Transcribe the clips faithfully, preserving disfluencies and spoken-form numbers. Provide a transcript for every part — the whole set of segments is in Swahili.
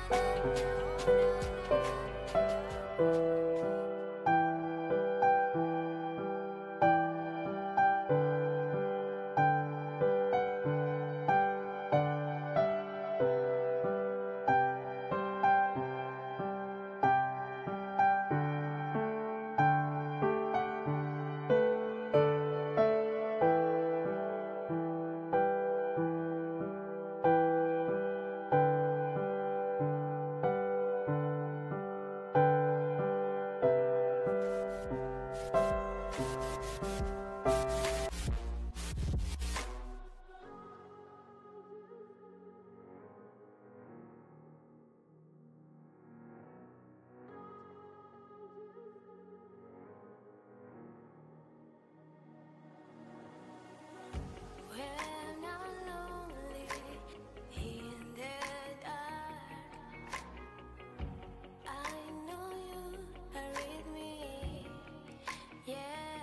When I'm lonely in the dark, I know you are with me, yeah.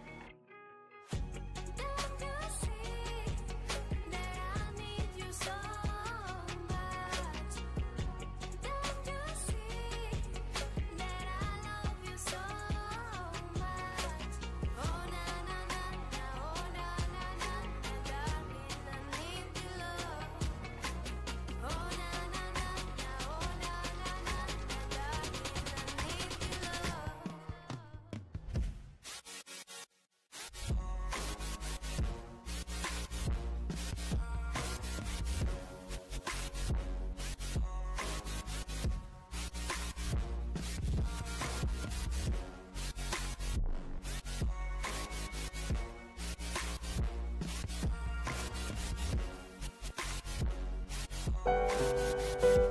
Don't you see that I need you so much? Don't you see that I love you so much? Oh na na na na, oh na na na na, darling, I need your love. Oh na na na na, oh na na na na, darling, I need your love. Thank you.